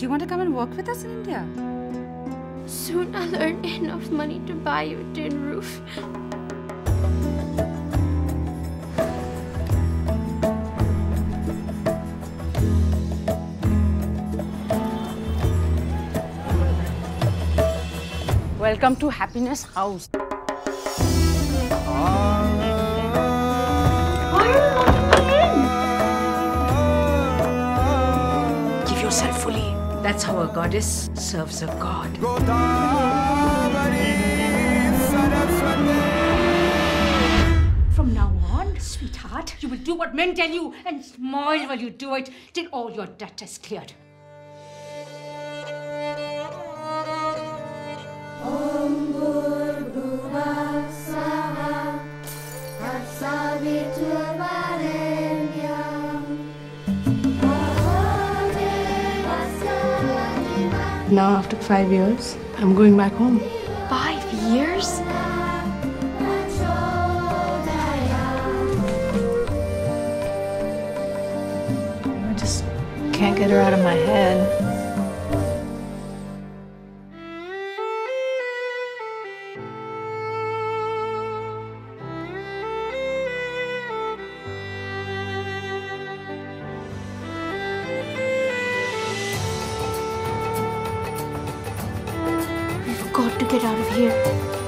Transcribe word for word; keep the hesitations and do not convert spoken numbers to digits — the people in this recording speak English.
Do you want to come and work with us in India? Soon I'll earn enough money to buy you a tin roof. Welcome to Happiness House. Give yourself fully. That's how a goddess serves a god. From now on, sweetheart, you will do what men tell you and smile while you do it till all your debt is cleared. Now, after five years, I'm going back home. Five years? I just can't get her out of my head. We've got to get out of here.